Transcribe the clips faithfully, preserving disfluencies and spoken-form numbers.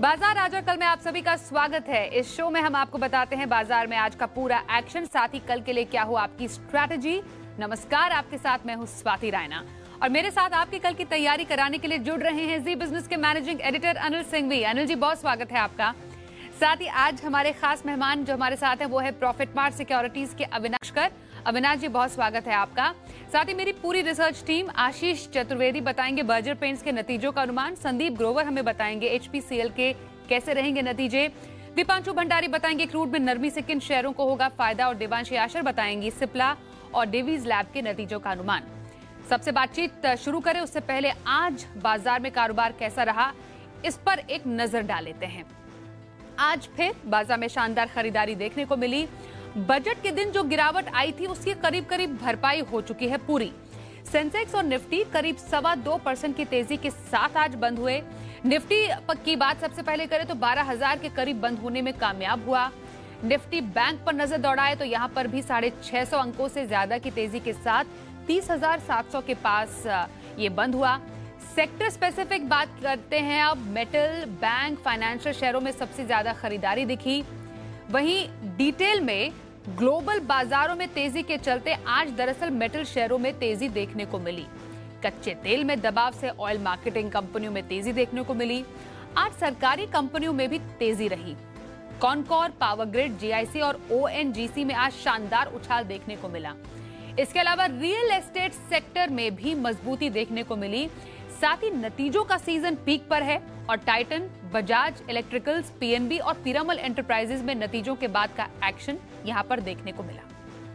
बाजार आज और कल में आप सभी का स्वागत है। इस शो में हम आपको बताते हैं बाजार में आज का पूरा एक्शन, साथ ही कल के लिए क्या हो आपकी स्ट्रैटेजी। नमस्कार, आपके साथ मैं हूं स्वाति रायना और मेरे साथ आपकी कल की तैयारी कराने के लिए जुड़ रहे हैं जी बिजनेस के मैनेजिंग एडिटर अनिल सिंघवी। अनिल जी, बहुत स्वागत है आपका। साथ ही आज हमारे खास मेहमान जो हमारे साथ हैं वो है प्रॉफिट मार्ट सिक्योरिटीज के अविनाश कर। अविनाश जी, बहुत स्वागत है आपका। साथ ही मेरी पूरी रिसर्च टीम, आशीष चतुर्वेदी बताएंगे बर्जर पेंट्स के नतीजों का अनुमान, संदीप ग्रोवर हमें बताएंगे एचपीसीएल के कैसे रहेंगे नतीजे, दीपांशु भंडारी बताएंगे क्रूड में नरमी से किन शेयरों को होगा फायदा और देवांशी आशर बताएंगी सिप्ला और डेवीज लैब के नतीजों का अनुमान। सबसे बातचीत शुरू करें उससे पहले आज बाजार में कारोबार कैसा रहा इस पर एक नजर डाल लेते हैं। आज फिर बाजार में शानदार खरीदारी देखने को मिली। बजट के दिन जो गिरावट आई थी उसकी करीब करीब भरपाई हो चुकी है पूरी। सेंसेक्स और निफ्टी करीब सवा दो परसेंट की तेजी के साथ आज बंद हुए। निफ्टी की बात सबसे पहले करें तो बारह हजार के करीब बंद होने में कामयाब हुआ। निफ्टी बैंक पर नजर दौड़ाए तो यहां पर भी साढ़े छह सौ अंकों से ज्यादा की तेजी के साथ तीस हजार सात सौ के पास ये बंद हुआ। सेक्टर स्पेसिफिक बात करते हैं अब। मेटल, बैंक, फाइनेंशियल शेयरों में सबसे ज्यादा खरीदारी दिखी। वहीं डिटेल में ग्लोबल बाजारों में तेजी के चलते आज दरअसल मेटल शेयरों में तेजी देखने को मिली। कच्चे तेल में दबाव से ऑयल मार्केटिंग कंपनियों में तेजी देखने को मिली। आज सरकारी कंपनियों में भी तेजी रही। कॉनकॉर, पावर ग्रिड, जीआईसी और ओएनजीसी में आज शानदार उछाल देखने को मिला। इसके अलावा रियल एस्टेट सेक्टर में भी मजबूती देखने को मिली। साथ ही नतीजों का सीजन पीक पर है और टाइटन, बजाज इलेक्ट्रिकल्स, पीएनबी और पीरामल एंटरप्राइजेज में नतीजों के बाद का एक्शन यहां पर देखने को मिला।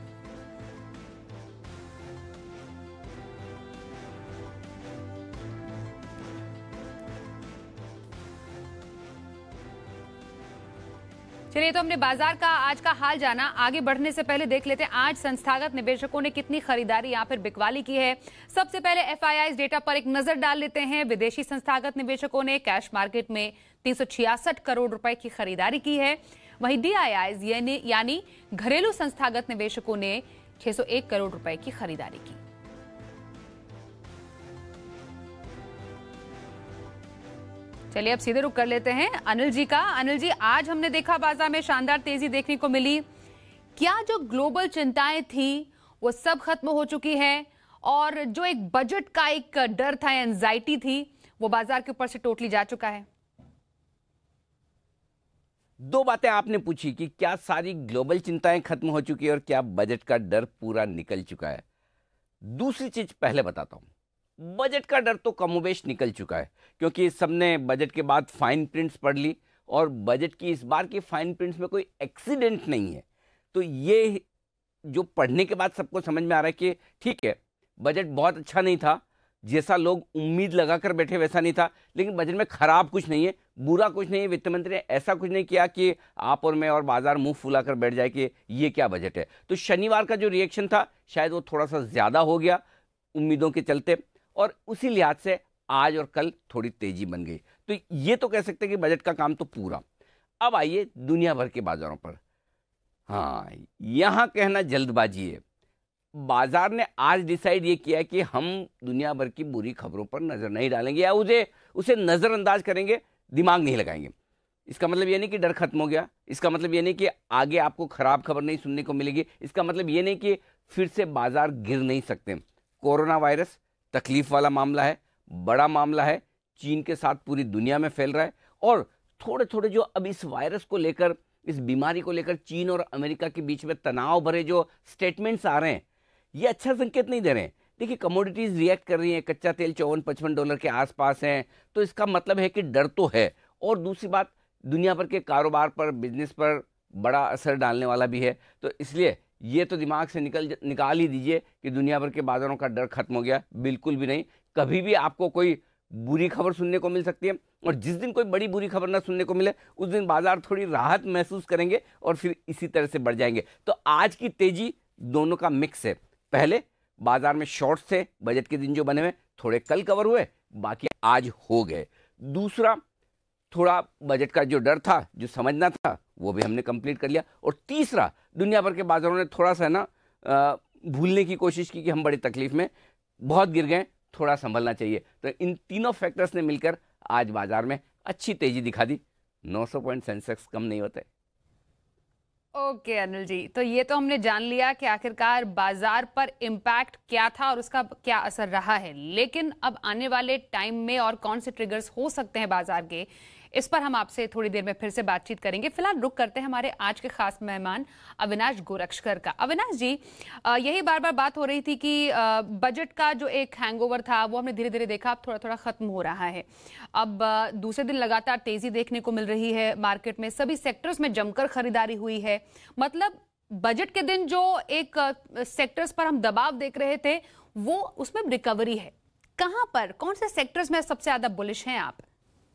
चलिए, तो हमने बाजार का आज का हाल जाना। आगे बढ़ने से पहले देख लेते हैं आज संस्थागत निवेशकों ने कितनी खरीदारी या फिर बिकवाली की है। सबसे पहले एफआईआई डेटा पर एक नजर डाल लेते हैं। विदेशी संस्थागत निवेशकों ने कैश मार्केट में तीन सौ छियासठ करोड़ रुपए की खरीदारी की है। वहीं डीआईआईज यानी यानी घरेलू संस्थागत निवेशकों ने छह सौ एक करोड़ रुपए की खरीदारी की। चलिए, अब सीधे रुक कर लेते हैं अनिल जी का। अनिल जी, आज हमने देखा बाजार में शानदार तेजी देखने को मिली। क्या जो ग्लोबल चिंताएं थी वो सब खत्म हो चुकी है और जो एक बजट का एक डर था, एंजाइटी थी, वो बाजार के ऊपर से टोटली जा चुका है? दो बातें आपने पूछी कि क्या सारी ग्लोबल चिंताएं खत्म हो चुकी है और क्या बजट का डर पूरा निकल चुका है। दूसरी चीज पहले बताता हूं, बजट का डर तो कमोबेश निकल चुका है क्योंकि सबने बजट के बाद फाइन प्रिंट्स पढ़ ली और बजट की इस बार की फाइन प्रिंट्स में कोई एक्सीडेंट नहीं है। तो ये जो पढ़ने के बाद सबको समझ में आ रहा है कि ठीक है, बजट बहुत अच्छा नहीं था, जैसा लोग उम्मीद लगाकर बैठे वैसा नहीं था, लेकिन बजट में खराब कुछ नहीं है, बुरा कुछ नहीं है। वित्त मंत्री ने ऐसा कुछ नहीं किया कि आप और मैं और बाजार मुंह फुलाकर बैठ जाए कि ये क्या बजट है। तो शनिवार का जो रिएक्शन था शायद वो थोड़ा सा ज्यादा हो गया उम्मीदों के चलते और उसी लिहाज से आज और कल थोड़ी तेजी बन गई। तो ये तो कह सकते हैं कि बजट का काम तो पूरा। अब आइए दुनिया भर के बाजारों पर। हाँ, यहां कहना जल्दबाजी है। बाजार ने आज डिसाइड ये किया कि हम दुनिया भर की बुरी खबरों पर नजर नहीं डालेंगे या उसे उसे नजरअंदाज करेंगे, दिमाग नहीं लगाएंगे। इसका मतलब ये नहीं कि डर खत्म हो गया, इसका मतलब ये नहीं कि आगे आपको खराब खबर नहीं सुनने को मिलेगी, इसका मतलब ये नहीं कि फिर से बाजार गिर नहीं सकते। कोरोना वायरस तकलीफ वाला मामला है, बड़ा मामला है, चीन के साथ पूरी दुनिया में फैल रहा है और थोड़े थोड़े जो अब इस वायरस को लेकर, इस बीमारी को लेकर चीन और अमेरिका के बीच में तनाव भरे जो स्टेटमेंट्स आ रहे हैं, ये अच्छा संकेत नहीं दे रहे हैं। देखिए, कमोडिटीज रिएक्ट कर रही हैं, कच्चा तेल चौवन पचपन डॉलर के आसपास है, तो इसका मतलब है कि डर तो है। और दूसरी बात, दुनिया भर के कारोबार पर, बिजनेस पर बड़ा असर डालने वाला भी है। तो इसलिए ये तो दिमाग से निकल निकाल ही दीजिए कि दुनिया भर के बाजारों का डर खत्म हो गया। बिल्कुल भी नहीं। कभी भी आपको कोई बुरी खबर सुनने को मिल सकती है और जिस दिन कोई बड़ी बुरी खबर ना सुनने को मिले उस दिन बाजार थोड़ी राहत महसूस करेंगे और फिर इसी तरह से बढ़ जाएंगे। तो आज की तेजी दोनों का मिक्स है। पहले बाजार में शॉर्ट थे, बजट के दिन जो बने हुए थोड़े कल कवर हुए, बाकी आज हो गए। दूसरा, थोड़ा बजट का जो डर था, जो समझना था, वो भी हमने कंप्लीट कर लिया। और तीसरा, दुनिया भर के बाजारों ने थोड़ा सा ना भूलने की कोशिश की कि हम बड़ी तकलीफ में, बहुत गिर गए, थोड़ा संभलना चाहिए। तो इन तीनों फैक्टर्स ने मिलकर आज बाजार में अच्छी तेजी दिखा दी। नौ सौ पॉइंट सेंसेक्स कम नहीं होते। ओके अनिल जी, तो ये तो हमने जान लिया कि आखिरकार बाजार पर इम्पैक्ट क्या था और उसका क्या असर रहा है, लेकिन अब आने वाले टाइम में और कौन से ट्रिगर्स हो सकते हैं बाजार के, इस पर हम आपसे थोड़ी देर में फिर से बातचीत करेंगे। फिलहाल रुक करते हैं हमारे आज के खास मेहमान अविनाश गोरक्षकर का। अविनाश जी, यही बार बार बात हो रही थी कि बजट का जो एक हैंगओवर था वो हमने धीरे धीरे देखा अब थोड़ा थोड़ा खत्म हो रहा है। अब दूसरे दिन लगातार तेजी देखने को मिल रही है मार्केट में, सभी सेक्टर्स में जमकर खरीदारी हुई है। मतलब बजट के दिन जो एक सेक्टर्स पर हम दबाव देख रहे थे वो उसमें रिकवरी है। कहां पर, कौन से सेक्टर्स में सबसे ज्यादा बुलिश हैं आप?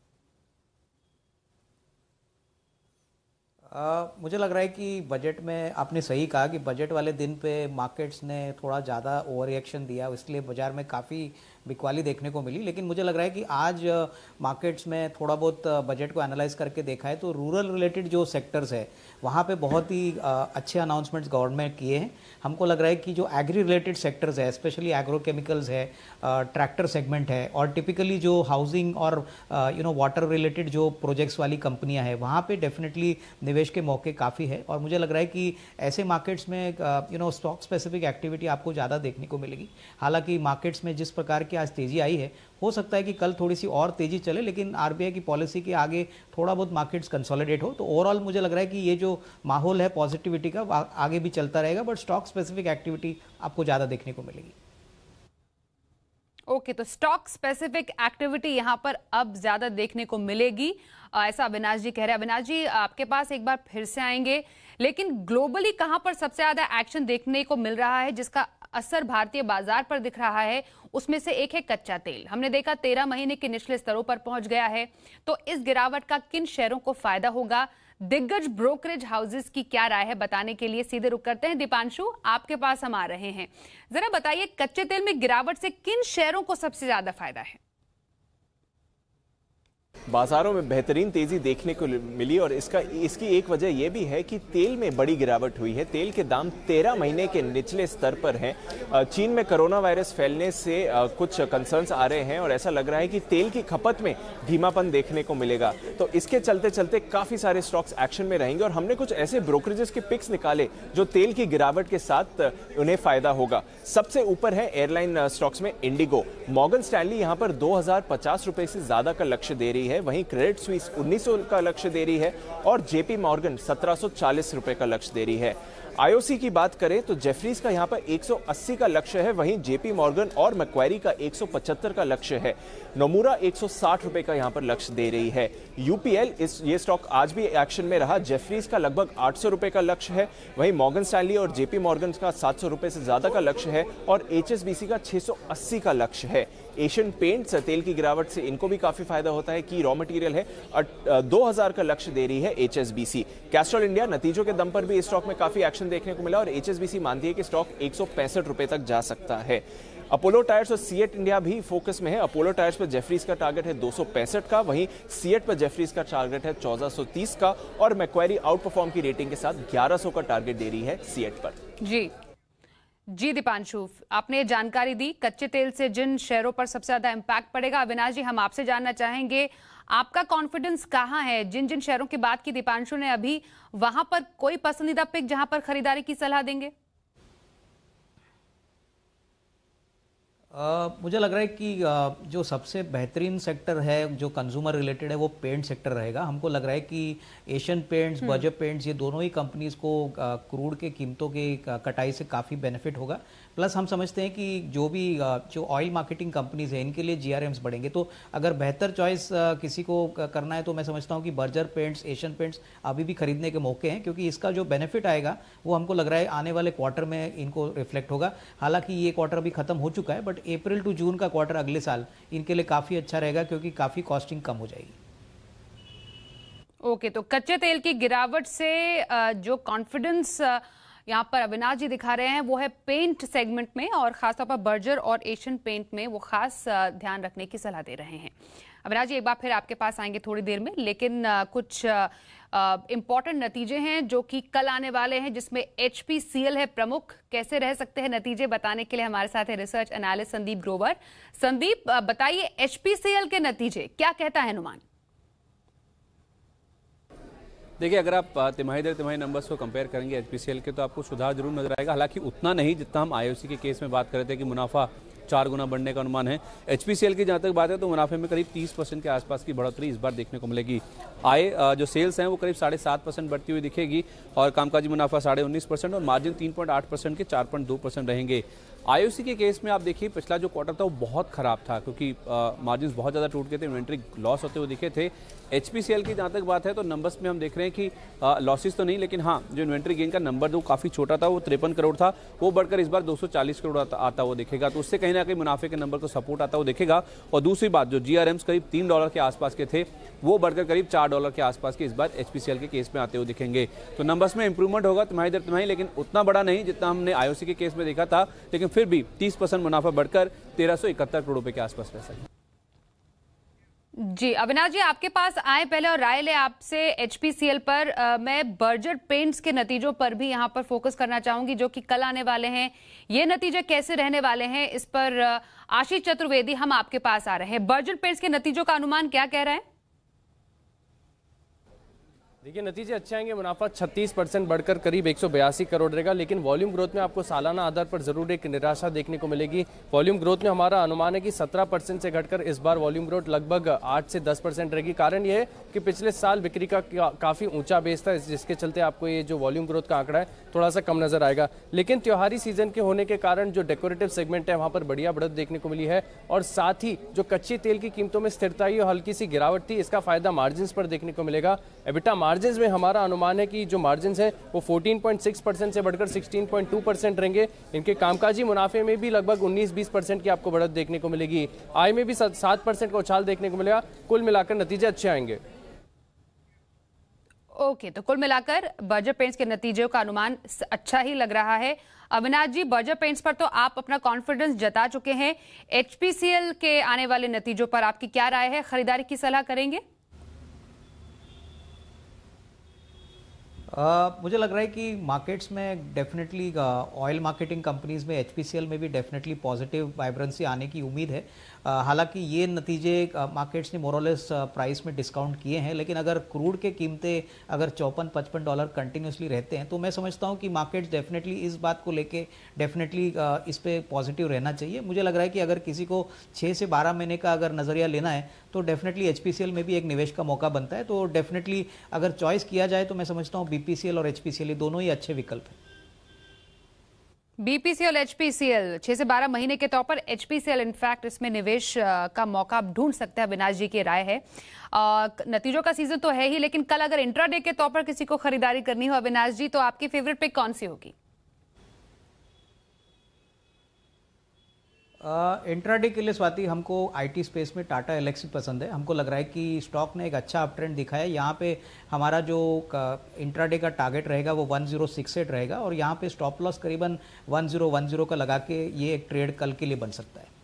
Uh, मुझे लग रहा है कि बजट में आपने सही कहा कि बजट वाले दिन पे मार्केट्स ने थोड़ा ज़्यादा ओवर रिएक्शन दिया, इसलिए बाजार में काफ़ी बिकवाली देखने को मिली। लेकिन मुझे लग रहा है कि आज मार्केट्स में थोड़ा बहुत बजट को एनालाइज करके देखा है तो रूरल रिलेटेड जो सेक्टर्स है वहाँ पे बहुत ही अच्छे अनाउंसमेंट्स गवर्नमेंट किए हैं। हमको लग रहा है कि जो एग्री रिलेटेड सेक्टर्स है, स्पेशली एग्रो केमिकल्स है, ट्रैक्टर सेगमेंट है, और टिपिकली जो हाउसिंग और यू नो वाटर रिलेटेड जो प्रोजेक्ट्स वाली कंपनियां हैं वहाँ पे डेफिनेटली निवेश के मौके काफ़ी है। और मुझे लग रहा है कि ऐसे मार्केट्स में you know stock specific activity आपको ज़्यादा देखने को मिलेगी। हालांकि मार्केट्स में जिस प्रकार की आज तेजी आई है, हो सकता है कि कल थोड़ी सी और तेजी चले, लेकिन आरबीआई की पॉलिसी के आगे थोड़ा बहुत मार्केट्स कंसोलिडेट हो तो ओवरऑल मुझे लग रहा है कि ये जो माहौल है पॉजिटिविटी का आगे भी चलता रहेगा, बट स्टॉक स्पेसिफिक एक्टिविटी आपको ज़्यादा देखने को मिलेगी। ओके okay, तो स्टॉक स्पेसिफिक एक्टिविटी यहां पर अब ज्यादा देखने को मिलेगी, ऐसा अविनाश जी कह रहे हैं। अविनाश जी, आपके पास एक बार फिर से आएंगे, लेकिन ग्लोबली कहां पर सबसे ज्यादा एक्शन देखने को मिल रहा है जिसका असर भारतीय बाजार पर दिख रहा है? उसमें से एक है कच्चा तेल। हमने देखा तेरह महीने के निचले स्तरों पर पहुंच गया है, तो इस गिरावट का किन शेयरों को फायदा होगा? दिग्गज ब्रोकरेज हाउसेस की क्या राय है, बताने के लिए सीधे रुक करते हैं। दीपांशु, आपके पास हम आ रहे हैं, जरा बताइए कच्चे तेल में गिरावट से किन शेयरों को सबसे ज्यादा फायदा है? बाजारों में बेहतरीन तेजी देखने को मिली और इसका इसकी एक वजह यह भी है कि तेल में बड़ी गिरावट हुई है। तेल के दाम तेरह महीने के निचले स्तर पर हैं। चीन में कोरोना वायरस फैलने से कुछ कंसर्न्स आ रहे हैं और ऐसा लग रहा है कि तेल की खपत में धीमापन देखने को मिलेगा, तो इसके चलते चलते काफी सारे स्टॉक्स एक्शन में रहेंगे। और हमने कुछ ऐसे ब्रोकरेजेस के पिक्स निकाले जो तेल की गिरावट के साथ उन्हें फायदा होगा। सबसे ऊपर है एयरलाइन स्टॉक्स में इंडिगो। मॉर्गन स्टैनली यहां पर दो हजार पचास रुपए से ज्यादा का लक्ष्य दे रही है, वहीं क्रेडिट स्विस उन्नीस सौ का लक्ष्य दे रही है और जेपी मॉर्गन सत्रह सौ चालीस रुपए का लक्ष्य दे रही है। आईओसी की बात करें तो जेफरीज का यहां पर एक सौ अस्सी का लक्ष्य है, वहीं जेपी मॉर्गन और मैक्वारी का एक सौ पचहत्तर का लक्ष्य है। नोमुरा एक सौ साठ रुपए का यहां पर लक्ष्य दे रही है। यूपीएल, इस ये स्टॉक आज भी एक्शन में रहा। जेफरीज का लगभग आठ सौ रुपए का लक्ष्य है, वहीं मॉर्गन स्टैनली और जेपी मॉर्गन का सात सौ रुपए से ज्यादा का लक्ष्य है और एचएसबीसी का छह सौ अस्सी का लक्ष्य है। एशियन पेंट्स, तेल की गिरावट से इनको भी काफी फायदा होता है कि रॉ मटेरियल है, दो हजार का लक्ष्य दे रही है एचएसबीसी। कैस्ट्रॉल इंडिया, नतीजों के दम पर भी इस स्टॉक में काफी एक्शन देखने को मिला और एचएसबीसी मानती है कि स्टॉक एक सौ पैंसठ रुपए तक जा सकता है। अपोलो टायर्स और सीएट इंडिया भी फोकस में है। अपोलो टायर्स पर जेफरीज का टारगेट है दो सौ पैंसठ का, वहीं सीएट पर जेफरीज का टारगेट है चौदह सौ तीस का और मैक्वारी आउट परफॉर्म की रेटिंग के साथ ग्यारह सौ का टारगेट दे रही है सीएट पर। जी जी दीपांशु, आपने जानकारी दी कच्चे तेल से जिन शेयरों पर सबसे ज्यादा इंपैक्ट पड़ेगा। अविनाश जी, हम आपसे जानना चाहेंगे आपका कॉन्फिडेंस कहां है? जिन जिन शेयरों की बात की दीपांशु ने अभी, वहां पर कोई पसंदीदा पिक जहां पर खरीदारी की सलाह देंगे? Uh, मुझे लग रहा है कि uh, जो सबसे बेहतरीन सेक्टर है जो कंज्यूमर रिलेटेड है वो पेंट सेक्टर रहेगा। हमको लग रहा है कि एशियन पेंट्स, बर्जर पेंट्स, ये दोनों ही कंपनीज को क्रूड के कीमतों के कटाई से काफ़ी बेनिफिट होगा। प्लस हम समझते हैं कि जो भी जो ऑयल मार्केटिंग कंपनीज हैं इनके लिए जीआरएम्स बढ़ेंगे, तो अगर बेहतर चॉइस किसी को करना है तो मैं समझता हूँ कि बर्जर पेंट्स, एशियन पेंट्स अभी भी खरीदने के मौके हैं, क्योंकि इसका जो बेनिफिट आएगा वो हमको लग रहा है आने वाले क्वार्टर में इनको रिफ्लेक्ट होगा। हालांकि ये क्वार्टर अभी खत्म हो चुका है, बट अप्रैल टू जून का क्वार्टर अगले साल इनके लिए काफ़ी अच्छा रहेगा क्योंकि काफ़ी कॉस्टिंग कम हो जाएगी। ओके, तो कच्चे तेल की गिरावट से जो कॉन्फिडेंस यहाँ पर अविनाश जी दिखा रहे हैं वो है पेंट सेगमेंट में, और खासतौर पर बर्जर और एशियन पेंट में वो खास ध्यान रखने की सलाह दे रहे हैं। अविनाश जी, एक बार फिर आपके पास आएंगे थोड़ी देर में, लेकिन कुछ इंपॉर्टेंट नतीजे हैं जो कि कल आने वाले हैं, जिसमें एचपीसीएल है प्रमुख। कैसे रह सकते हैं नतीजे, बताने के लिए हमारे साथ है रिसर्च एनालिस्ट संदीप ग्रोवर। संदीप, बताइए एचपीसीएल के नतीजे क्या कहता है अनुमान? देखिए, अगर आप तिमाही दर तिमाही नंबर्स को कंपेयर करेंगे एचपीसीएल के, तो आपको सुधार जरूर नजर आएगा, हालांकि उतना नहीं जितना हम आईओसी के केस में बात कर रहे थे कि मुनाफा चार गुना बढ़ने का अनुमान है। एचपीसीएल की जहां तक बात है तो मुनाफे में करीब तीस परसेंट के आसपास की बढ़ोतरी इस बार देखने को मिलेगी। आय जो सेल्स हैं वो करीब साढ़े सात परसेंट बढ़ती हुई दिखेगी और कामकाजी मुनाफा साढ़े उन्नीस परसेंट और मार्जिन तीन पॉइंट आठ परसेंट के चार पॉइंट दो परसेंट रहेंगे। आईओसी के केस में आप देखिए पिछला जो क्वार्टर था वो बहुत खराब था क्योंकि मार्जिन बहुत ज़्यादा टूट गए थे, इन्वेंट्री लॉस होते हुए दिखे थे। एचपीसीएल की जहाँ तक बात है तो नंबर्स में हम देख रहे हैं कि लॉसेस तो नहीं, लेकिन हाँ जो इन्वेंट्री गेन का नंबर जो काफ़ी छोटा था वो तिरपन करोड़ था, वो बढ़कर इस बार दो सौ चालीस करोड़ आता, आता वो दिखेगा, तो उससे कहीं ना कहीं मुनाफे के नंबर को सपोर्ट आता वो दिखेगा। और दूसरी बात, जो जीआरएम्स करीब तीन डॉलर के आसपास के थे वो बढ़कर करीब चार डॉलर के आसपास के इस बार एचपीसीएल के केस में आते हुए दिखेंगे। तो नंबर्स में इंप्रूवमेंट होगा तिमाही दर तिमाही, लेकिन उतना बड़ा नहीं जितना हमने आईओसी के केस में देखा था, लेकिन फिर भी तीस परसेंट मुनाफा बढ़कर तेरह सौ इकहत्तर करोड़ रुपए के आसपास रह सकता है। जी अविनाश जी, आपके पास आए पहले और राय ले आपसे एचपीसीएल पर। आ, मैं बर्जर पेंट्स के नतीजों पर भी यहां पर फोकस करना चाहूंगी जो कि कल आने वाले हैं। ये नतीजे कैसे रहने वाले हैं, इस पर आशीष चतुर्वेदी हम आपके पास आ रहे हैं। बर्जर पेंट्स के नतीजों का अनुमान क्या कह रहा है? देखिए, नतीजे अच्छे आएंगे। मुनाफा छत्तीस परसेंट बढ़कर करीब एक सौ बयासी करोड़ रहेगा, लेकिन वॉल्यूम ग्रोथ में आपको सालाना आधार पर जरूर एक निराशा देखने को मिलेगी। वॉल्यूम ग्रोथ में हमारा अनुमान है कि सत्रह परसेंट से घटकर इस बार वॉल्यूम ग्रोथ लगभग आठ से दस परसेंट रहेगी। कारण यह है कि पिछले साल बिक्री का काफी ऊंचा बेस था, जिसके चलते आपको ये जो वॉल्यूम ग्रोथ का आंकड़ा है थोड़ा सा कम नजर आएगा। लेकिन त्योहारी सीजन के होने के कारण जो डेकोरेटिव सेगमेंट है वहां पर बढ़िया बढ़त देखने को मिली है, और साथ ही जो कच्चे तेल की कीमतों में स्थिरता ही और हल्की सी गिरावट थी, इसका फायदा मार्जिन पर देखने को मिलेगा। एबिटा मार्जिन में हमारा अनुमान है कि जो मार्जिन है वो चौदह पॉइंट छह परसेंट से बढ़कर सोलह पॉइंट दो परसेंट रहेंगे। इनके कामकाजी मुनाफे में भी लगभग उन्नीस बीस परसेंट की आपको बढ़त देखने को मिलेगी। आय में भी सात परसेंट का उछाल देखने को मिलेगा। कुल मिलाकर नतीजे अच्छे आएंगे। ओके, तो कुल मिलाकर बर्जर पेंट्स के नतीजों का अनुमान अच्छा ही लग रहा है। अविनाश जी, बर्जर पेंट्स पर तो आप अपना कॉन्फिडेंस जता चुके हैं, एचपीसीएल के आने वाले नतीजों पर आपकी क्या राय है? खरीदारी की सलाह करेंगे? Uh, मुझे लग रहा है कि मार्केट्स में डेफिनेटली ऑयल मार्केटिंग कंपनीज में एचपीसीएल में भी डेफिनेटली पॉजिटिव वाइब्रेंसी आने की उम्मीद है। uh, हालांकि ये नतीजे मार्केट्स uh, ने मोरलेस प्राइस में डिस्काउंट किए हैं, लेकिन अगर क्रूड के कीमतें अगर चौपन पचपन डॉलर कंटिन्यूसली रहते हैं तो मैं समझता हूँ कि मार्केट्स डेफिनेटली इस बात को लेके डेफिनेटली uh, इस पे पॉजिटिव रहना चाहिए। मुझे लग रहा है कि अगर किसी को छः से बारह महीने का अगर नज़रिया लेना है तो डेफिनेटली एचपीसीएल में भी एक निवेश का मौका बनता है। तो डेफिनेटली अगर चॉइस किया जाए तो मैं समझता हूँ बीपीसीएल और एचपीसीएल दोनों ही अच्छे विकल्प हैं। बीपीसीएल और एचपीसीएल छह से बारह महीने के तौर पर एचपीसीएल इनफैक्ट इसमें निवेश का मौका ढूंढ सकता है। अविनाश जी की राय है। आ, नतीजों का सीजन तो है ही, लेकिन कल अगर इंट्राडे के तौर पर किसी को खरीदारी करनी हो अविनाश जी, तो आपकी फेवरेट पिक कौन सी होगी? इंट्राडे uh, के लिए स्वाति हमको आईटी स्पेस में टाटा एलेक्सी पसंद है। हमको लग रहा है कि स्टॉक ने एक अच्छा अप ट्रेंड दिखाया है। यहाँ पे हमारा जो इंट्राडे का टारगेट रहेगा वो वन ज़ीरो सिक्स एट रहेगा और यहाँ पे स्टॉप लॉस करीबन वन ज़ीरो वन ज़ीरो का लगा के ये एक ट्रेड कल के लिए बन सकता है।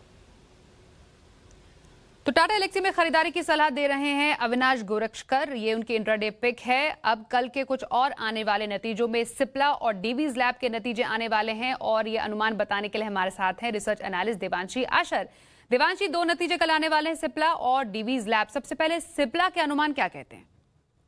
तो टाटा एलेक्सी में खरीदारी की सलाह दे रहे हैं अविनाश गोरक्षकर, ये उनकी इंट्राडे पिक है। अब कल के कुछ और आने वाले नतीजों में सिप्ला और डीवीज लैब के नतीजे आने वाले हैं और ये अनुमान बताने के लिए हमारे साथ हैं रिसर्च एनालिस्ट देवांशी आशर। देवांशी, दो नतीजे कल आने वाले हैं, सिप्ला और डीवीज लैब। सबसे पहले सिप्ला के अनुमान क्या कहते हैं?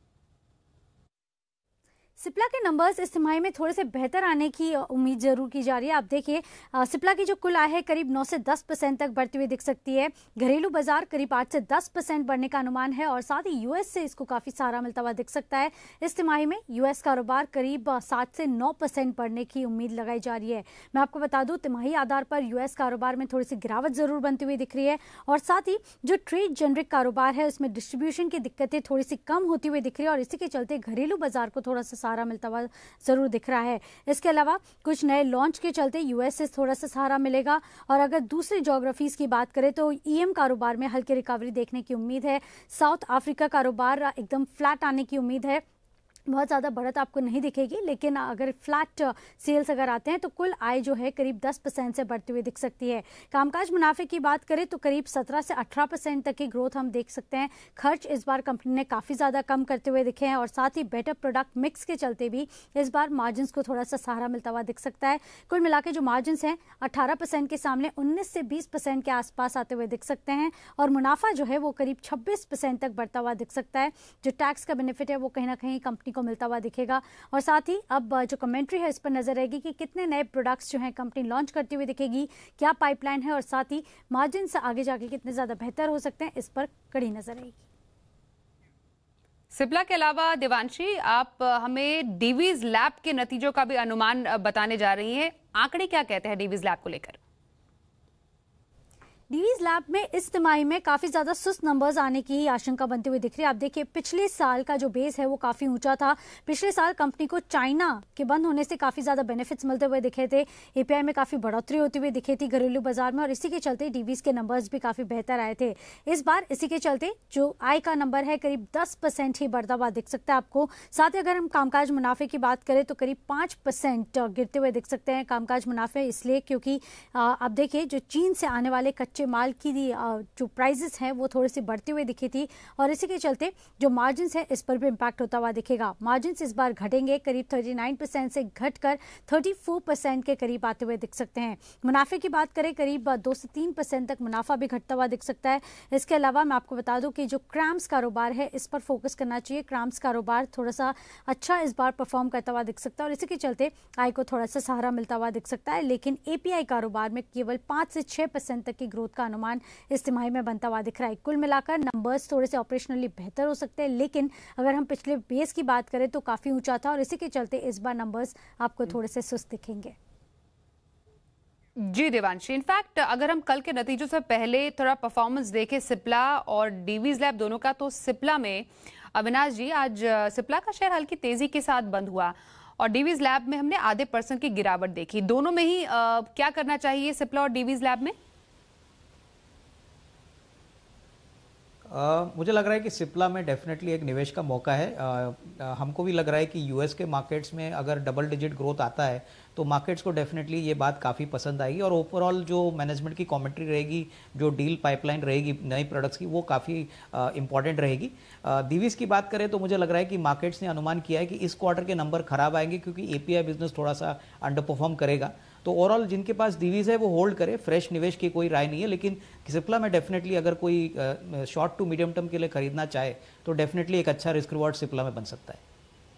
सिप्ला के नंबर्स इस तिमाही में थोड़े से बेहतर आने की उम्मीद जरूर की जा रही है। आप देखिए, सिप्ला की जो कुल आय है करीब नौ से दस परसेंट तक बढ़ती हुई दिख सकती है। घरेलू बाजार करीब आठ से दस परसेंट बढ़ने का अनुमान है और साथ ही यूएस से इसको काफी सहारा मिलता हुआ दिख सकता है। इस तिमाही में यूएस कारोबार करीब सात से नौ परसेंट बढ़ने की उम्मीद लगाई जा रही है। मैं आपको बता दूं, तिमाही आधार पर यूएस कारोबार में थोड़ी सी गिरावट जरूर बनती हुई दिख रही है और साथ ही जो ट्रेड जेनरिक कारोबार है उसमें डिस्ट्रीब्यूशन की दिक्कतें थोड़ी सी कम होती हुई दिख रही है और इसी के चलते घरेलू बाजार को थोड़ा सा सहारा मिलता हुआ जरूर दिख रहा है। इसके अलावा कुछ नए लॉन्च के चलते यूएस से थोड़ा सा सहारा मिलेगा और अगर दूसरी ज्योग्राफीज की बात करें तो ईएम कारोबार में हल्की रिकवरी देखने की उम्मीद है। साउथ अफ्रीका कारोबार एकदम फ्लैट आने की उम्मीद है। बहुत ज़्यादा बढ़त आपको नहीं दिखेगी, लेकिन अगर फ्लैट सेल्स अगर आते हैं तो कुल आय जो है करीब दस परसेंट से बढ़ती हुई दिख सकती है। कामकाज मुनाफे की बात करें तो करीब सत्रह से अठारह परसेंट तक की ग्रोथ हम देख सकते हैं। खर्च इस बार कंपनी ने काफ़ी ज़्यादा कम करते हुए दिखे हैं और साथ ही बेटर प्रोडक्ट मिक्स के चलते भी इस बार मार्जिन को थोड़ा सा सहारा मिलता हुआ दिख सकता है। कुल मिला के जो मार्जिन हैं अठारह परसेंट के सामने उन्नीस से बीस परसेंट के आसपास आते हुए दिख सकते हैं और मुनाफा जो है वो करीब छब्बीस परसेंट तक बढ़ता हुआ दिख सकता है। जो टैक्स का बेनिफिट है वो कहीं ना कहीं कंपनी को मिलता हुआ दिखेगा और साथ ही अब जो कमेंट्री है इस पर नजर रहेगी कि कितने नए प्रोडक्ट्स जो हैं कंपनी लॉन्च करती हुई दिखेगी, क्या पाइपलाइन है और साथ ही मार्जिन से आगे जाके कितने ज्यादा बेहतर हो सकते हैं, इस पर कड़ी नजर रहेगी। सिप्ला के अलावा देवांशी, आप हमें डीवीज लैब के नतीजों का भी अनुमान बताने जा रही हैं। आंकड़े क्या कहते हैं डीवीज लैब को लेकर? डीवीज लैब में इस तिमाही में काफी ज्यादा सुस्त नंबर्स आने की आशंका बनती हुई दिख रही है। आप देखिए पिछले साल का जो बेस है वो काफी ऊंचा था। पिछले साल कंपनी को चाइना के बंद होने से काफी ज्यादा बेनिफिट्स मिलते हुए दिखे थे, एपीआई में काफी बढ़ोतरी होती हुई दिखी थी घरेलू बाजार में और इसी के चलते डीवीज के नंबर्स भी काफी बेहतर आए थे। इस बार इसी के चलते जो आय का नंबर है करीब दस परसेंट ही बढ़ता हुआ दिख सकता है आपको। साथ ही अगर हम कामकाज मुनाफे की बात करें तो करीब पांच परसेंट गिरते हुए दिख सकते हैं कामकाज मुनाफे, इसलिए क्योंकि आप देखिए जो चीन से आने वाले कच्चे माल की जो प्राइसेस हैं वो थोड़ी सी बढ़ती हुई दिखी थी और इसी के चलते जो मार्जिन्स है इस पर भी इंपैक्ट होता हुआ दिखेगा। मार्जिन्स इस बार घटेंगे, करीब उनतालीस परसेंट से घटकर चौंतीस परसेंट के करीब आते हुए दिख सकते हैं। मुनाफे की बात करें करीब दो से तीन परसेंट तक मुनाफा भी घटता हुआ दिख सकता है। इसके अलावा मैं आपको बता दूं कि जो क्रैम्स कारोबार है इस पर फोकस करना चाहिए। क्रैम्स कारोबार थोड़ा सा अच्छा इस बार परफॉर्म करता हुआ दिख सकता है और इसी के चलते आय को थोड़ा सा सहारा मिलता हुआ दिख सकता है, लेकिन एपीआई कारोबार में केवल पांच से छह परसेंट तक की ग्रोथ का अनुमान इस तिमाही में बनता हुआ दिख रहा है। कुल मिलाकर नंबर्स थोड़े से ऑपरेशनली बेहतर हो सकते हैं, लेकिन अगर हम पिछले बेस की बात करें तो काफी ऊंचा था और इसी के चलते इस बार नंबर्स आपको थोड़े से सुस्त दिखेंगे। जी देवांशी, इनफैक्ट अगर हम कल के नतीजों से पहले थोड़ा परफॉर्मेंस देखें सिप्ला और डीवीज लैब दोनों का, तो सिप्ला में अविनाश जी आज सिप्ला का शेयर हल्की तेजी के साथ बंद हुआ और डीवीज लैब में हमने आधे परसेंट की गिरावट देखी। दोनों में ही आ, क्या करना चाहिए सिप्ला और डीवीज लैब में? Uh, मुझे लग रहा है कि सिप्ला में डेफिनेटली एक निवेश का मौका है। uh, uh, हमको भी लग रहा है कि यूएस के मार्केट्स में अगर डबल डिजिट ग्रोथ आता है तो मार्केट्स को डेफिनेटली ये बात काफ़ी पसंद आएगी और ओवरऑल जो मैनेजमेंट की कमेंट्री रहेगी, जो डील पाइपलाइन रहेगी नई प्रोडक्ट्स की, वो काफ़ी इंपॉर्टेंट रहेगी। डीवीज की बात करें तो मुझे लग रहा है कि मार्केट्स ने अनुमान किया है कि इस क्वार्टर के नंबर खराब आएंगे क्योंकि एपीआई बिजनेस थोड़ा सा अंडर परफॉर्म करेगा। तो ओवरऑल जिनके पास डीवीज है वो होल्ड करे, फ्रेश निवेश की कोई राय नहीं है, लेकिन सिप्ला में डेफिनेटली अगर कोई शॉर्ट टू मीडियम टर्म के लिए खरीदना चाहे तो डेफिनेटली एक अच्छा रिस्क रिवॉर्ड सिप्ला में बन सकता है।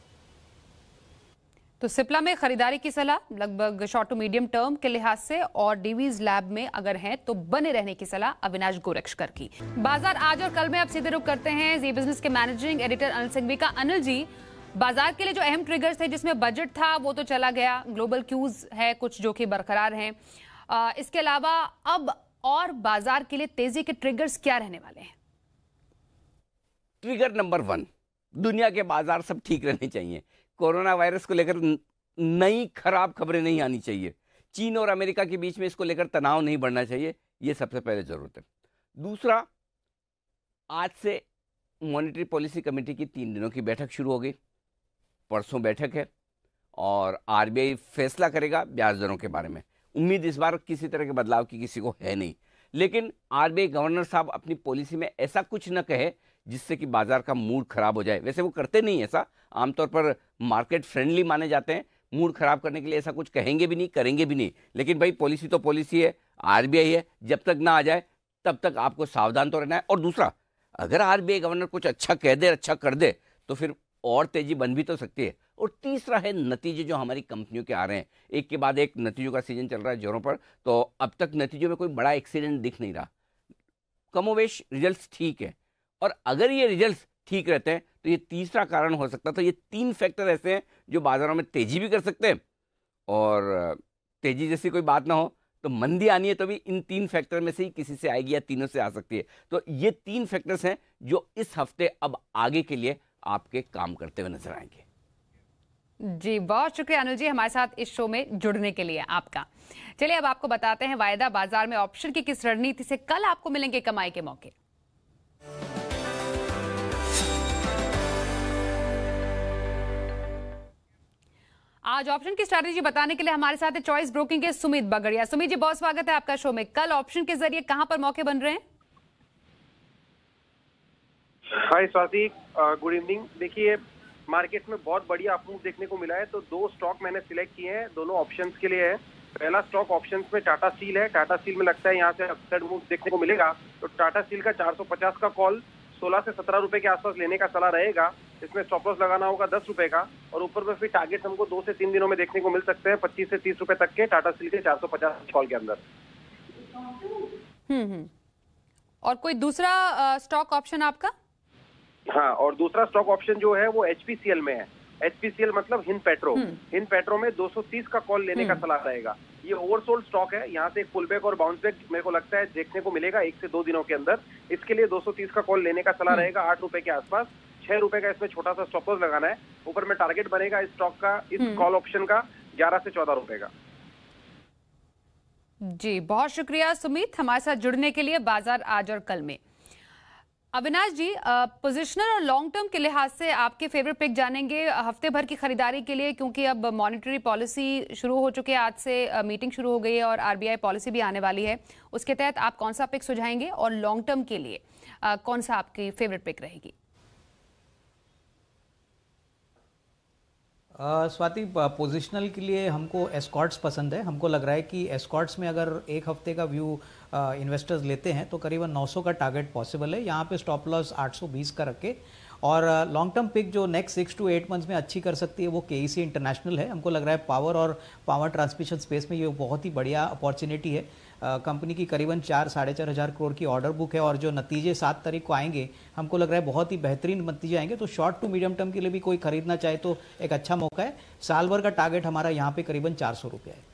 तो सिप्ला में खरीदारी की सलाह लगभग शॉर्ट टू मीडियम टर्म के लिहाज से और डीवीज लैब में अगर हैं तो बने रहने की सलाह अविनाश गोरक्षकर की। बाजार आज और कल में अब सीधे रुख करते हैं जी बिजनेस के मैनेजिंग एडिटर अनिल सिंघवी का। अनिल जी, बाजार के लिए जो अहम ट्रिगर्स थे जिसमें बजट था वो तो चला गया, ग्लोबल क्यूज है कुछ जो कि बरकरार हैं, इसके अलावा अब और बाजार के लिए तेजी के ट्रिगर्स क्या रहने वाले हैं? ट्रिगर नंबर वन, दुनिया के बाजार सब ठीक रहने चाहिए। कोरोना वायरस को लेकर नई खराब खबरें नहीं आनी चाहिए। चीन और अमेरिका के बीच में इसको लेकर तनाव नहीं बढ़ना चाहिए, ये सबसे पहले जरूरत है। दूसरा, आज से मॉनेटरी पॉलिसी कमेटी की तीन दिनों की बैठक शुरू हो गई। परसों बैठक है और आरबीआई फैसला करेगा ब्याज दरों के बारे में। उम्मीद इस बार किसी तरह के बदलाव की किसी को है नहीं, लेकिन आरबीआई गवर्नर साहब अपनी पॉलिसी में ऐसा कुछ न कहे जिससे कि बाजार का मूड खराब हो जाए। वैसे वो करते नहीं ऐसा, आमतौर पर मार्केट फ्रेंडली माने जाते हैं, मूड खराब करने के लिए ऐसा कुछ कहेंगे भी नहीं, करेंगे भी नहीं। लेकिन भाई पॉलिसी तो पॉलिसी है, आरबीआई है, जब तक ना आ जाए तब तक आपको सावधान तो रहना है। और दूसरा, अगर आरबीआई गवर्नर कुछ अच्छा कह दे, अच्छा कर दे तो फिर और तेजी बन भी तो सकती है। और तीसरा है नतीजे जो हमारी कंपनियों के आ रहे हैं, एक के बाद एक नतीजों का सीजन चल रहा है जोरों पर, तो अब तक नतीजों में कोई बड़ा एक्सीडेंट दिख नहीं रहा। कमोवेश रिजल्ट्स ठीक है और अगर ये रिजल्ट्स ठीक रहते हैं तो ये तीसरा कारण हो सकता है। तो ये तीन फैक्टर ऐसे हैं जो बाजारों में तेजी भी कर सकते हैं, और तेजी जैसी कोई बात ना हो तो मंदी आनी है तो भी इन तीन फैक्टर में से ही किसी से आएगी या तीनों से आ सकती है। तो ये तीन फैक्टर्स हैं जो इस हफ्ते अब आगे के लिए आपके काम करते हुए नजर आएंगे। जी बहुत शुक्रिया अनिल जी हमारे साथ इस शो में जुड़ने के लिए आपका। चलिए अब आपको बताते हैं वायदा बाजार में ऑप्शन की किस रणनीति से कल आपको मिलेंगे कमाई के मौके। आज ऑप्शन की स्ट्रैटेजी बताने के लिए हमारे साथ है चॉइस ब्रोकिंग के सुमित बगड़िया। सुमित जी, बहुत स्वागत है आपका शो में। कल ऑप्शन के जरिए कहां पर मौके बन रहे हैं? Hi Swati, good evening. देखिए, मार्केट में बहुत बढ़िया अपमूव देखने को मिला है, तो दो स्टॉक मैंने सिलेक्ट किए हैं, दोनों ऑप्शंस के लिए है। पहला स्टॉक ऑप्शंस में टाटा स्टील है। टाटा स्टील में लगता है यहाँ से अपसाइड मूव देखने को मिलेगा, तो टाटा स्टील का चार सौ पचास का कॉल सोलह से सत्रह रुपए के आसपास लेने का सलाह रहेगा। इसमें स्टॉप लॉस लगाना होगा दस रुपए का, और ऊपर में फिर टारगेट हमको दो से तीन दिनों में देखने को मिल सकते हैं पच्चीस से तीस रुपए तक के टाटा स्टील के चार सौ पचास कॉल के अंदर। हम्म हम्म और कोई दूसरा स्टॉक ऑप्शन आपका? हाँ, और दूसरा स्टॉक ऑप्शन जो है वो एचपीसीएल में है। एचपीसीएल मतलब हिंद पेट्रो। हिंद पेट्रो में दो सौ तीस का कॉल लेने का सलाह रहेगा। ये ओवरसोल्ड स्टॉक है, यहाँ से एक पुल बैक और बाउंस बैक मेरे को लगता है देखने को मिलेगा एक से दो दिनों के अंदर। इसके लिए दो सौ तीस का कॉल लेने का सलाह रहेगा आठ रुपए के आसपास। छह रुपए का इसमें छोटा सा स्टॉप लॉस लगाना है। ऊपर में टारगेट बनेगा इस स्टॉक का, इस कॉल ऑप्शन का ग्यारह से चौदह रुपए का। जी, बहुत शुक्रिया सुमित हमारे साथ जुड़ने के लिए बाजार आज और कल में। अविनाश जी, पोजिशनल और लॉन्ग टर्म के लिहाज से आपके फेवरेट पिक जानेंगे हफ्ते भर की खरीदारी के लिए, क्योंकि अब मॉनेटरी पॉलिसी शुरू हो चुकी है। आज से मीटिंग शुरू हो गई है और आरबीआई पॉलिसी भी आने वाली है। उसके तहत आप कौन सा पिक सुझाएंगे और लॉन्ग टर्म के लिए आ, कौन सा आपकी फेवरेट पिक रहेगी? Uh, स्वाति, पोजिशनल के लिए हमको एस्कॉर्ट्स पसंद है। हमको लग रहा है कि एस्कॉर्ट्स में अगर एक हफ्ते का व्यू इन्वेस्टर्स लेते हैं तो करीबन नौ सौ का टारगेट पॉसिबल है। यहाँ पे स्टॉप लॉस आठ सौ बीस का रखे। और लॉन्ग टर्म पिक जो next six to eight months में अच्छी कर सकती है वो केईसी इंटरनेशनल है। हमको लग रहा है पावर और पावर ट्रांसमिशन स्पेस में ये बहुत ही बढ़िया अपॉर्चुनिटी है। कंपनी की करीबन चार साढ़े चार हज़ार करोड़ की ऑर्डर बुक है, और जो नतीजे सात तारीख को आएंगे हमको लग रहा है बहुत ही बेहतरीन नतीजे आएंगे। तो शॉर्ट टू मीडियम टर्म के लिए भी कोई खरीदना चाहे तो एक अच्छा मौका है। साल भर का टारगेट हमारा यहाँ पे करीबन चार सौ रुपया है।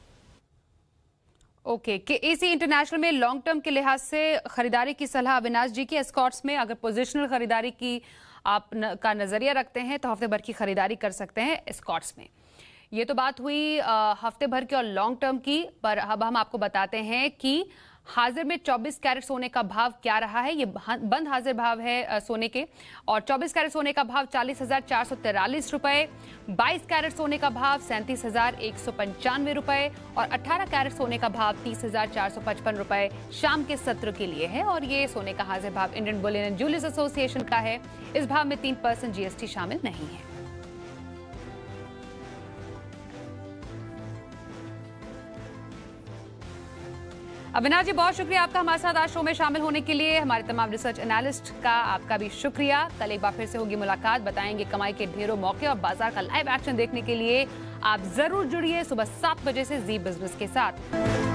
ओके, के एसी इंटरनेशनल में लॉन्ग टर्म के लिहाज से खरीदारी की सलाह अविनाश जी की। एस्कॉर्ट्स में अगर पोजिशनल खरीदारी की आप न, का नजरिया रखते हैं तो हफ्ते भर की खरीदारी कर सकते हैं एस्कॉर्ट्स में। ये तो बात हुई आ, हफ्ते भर की और लॉन्ग टर्म की, पर अब हम आपको बताते हैं कि हाजिर में चौबीस कैरेट सोने का भाव क्या रहा है। ये बंद हाजिर भाव है सोने के, और चौबीस कैरेट सोने का भाव चालीस हजार चार सौ तिरालीस रुपए, बाईस कैरेट सोने का भाव सैंतीस हजार एक सौ पंचानवे रुपए और अठारह कैरेट सोने का भाव तीस हजार चार सौ पचपन रुपए शाम के सत्र के लिए है। और ये सोने का हाजिर भाव Indian bullion and jewellers association का है। इस भाव में तीन परसेंट जीएसटी शामिल नहीं है। अविनाश जी, बहुत शुक्रिया आपका हमारे साथ आज शो में शामिल होने के लिए। हमारे तमाम रिसर्च एनालिस्ट का आपका भी शुक्रिया। कल एक बार फिर से होगी मुलाकात, बताएंगे कमाई के ढेरों मौके और बाजार का लाइव एक्शन देखने के लिए आप जरूर जुड़िए सुबह सात बजे से जी बिजनेस के साथ।